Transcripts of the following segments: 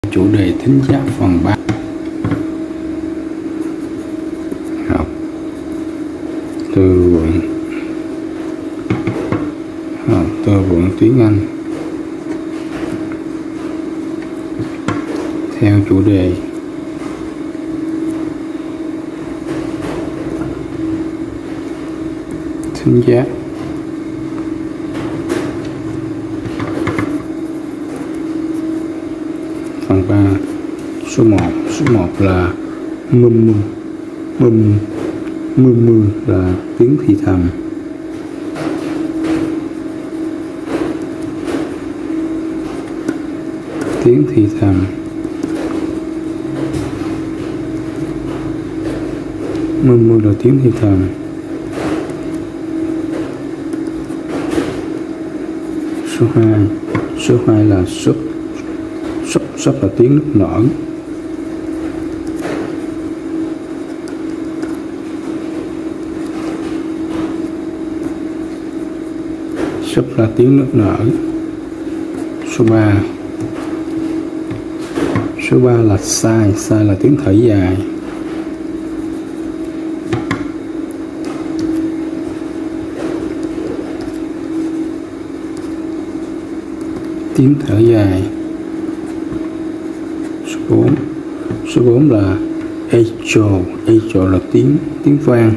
Chủ đề thính giác phần 3. Học từ vựng tiếng Anh theo chủ đề thính giác. Phần 3. Số 1 là mum là tiếng thì thầm. Tiếng thì thầm. Mum là tiếng thì thầm. Số 2 là sub là tiếng nức nở. Sub là tiếng nức nở. Số 3 là sigh là tiếng thở dài. Tiếng thở dài. Số 4 là echo là tiếng vang.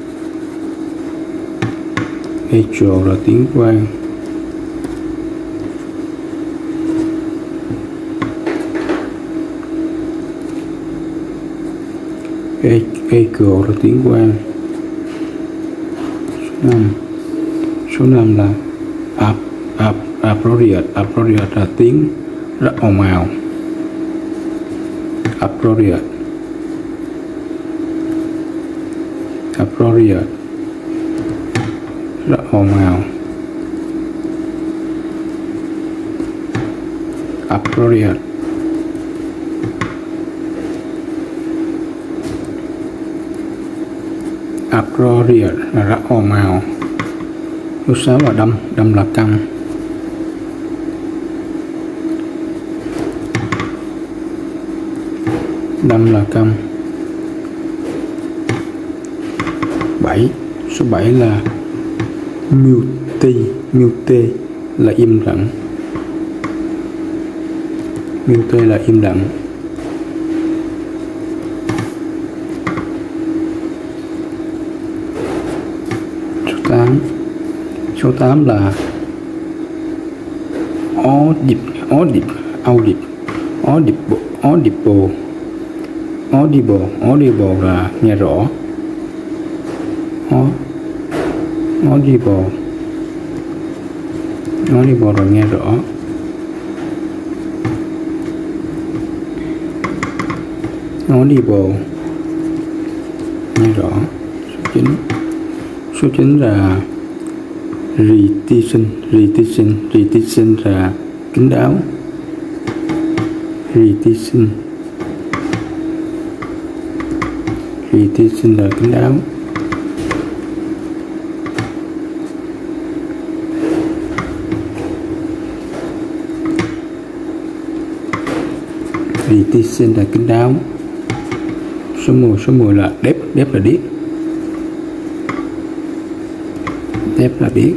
Echo là tiếng vang. Echo là tiếng vang. Số 5 là appropriate là tiếng rất ồn ào. Appropriate rất ồn ào. Appropriate. Là rất ồn ào. Số 6 là đâm là căng. Đâm là căng. Số 7 là mute là im lặng. Mute là im lặng. Số 8 là audible là nghe rõ. Audible là nghe rõ. Audible nghe rõ. Số 9 là retention là kín đáo. Retention là kín đáo. Retention là kín đáo. Số 10 là deaf là điếc. Deaf là điếc.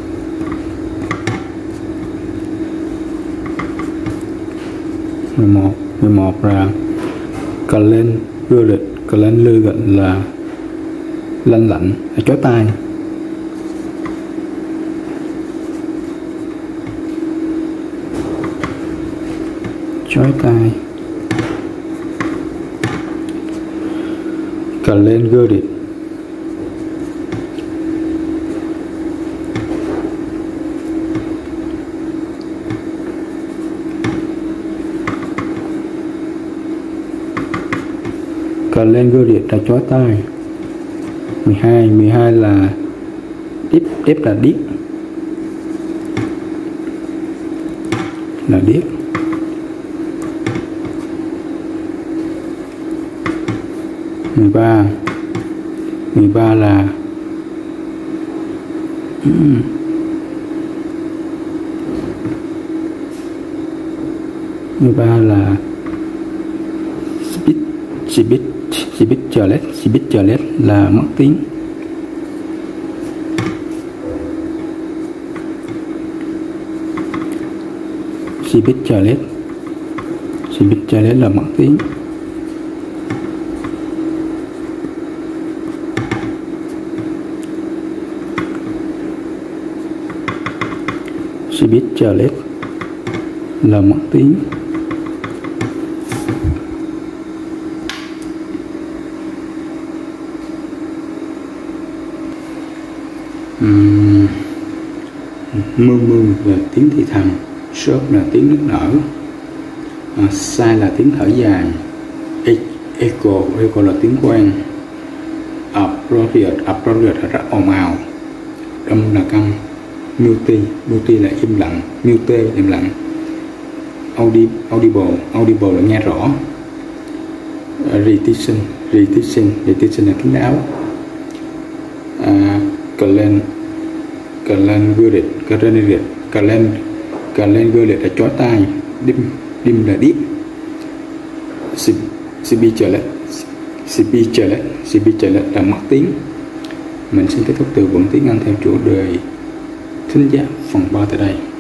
Mười một là calendar là lanh lạnh, chói tai. Calendar là chói tai. 12 là deaf là điếc. Là điếc. 13 là 13 là Speechless là mất tiếng. Speechless là mất tiếng. Speechless là mất tiếng. Mưu là tiếng thì thầm, sớp là tiếng nức nở, sigh là tiếng thở dài, echo là tiếng quang, appropriate là rất ồn ào, đâm là căng, mute là im lặng, mute im lặng, audible là nghe rõ, repetition là kín đáo, Glenn là chói tai, dim là điếc, Speechless là mất tiếng. Mình xin kết thúc từ vựng tiếng Anh theo chủ đề thính giác phần 3 tại đây.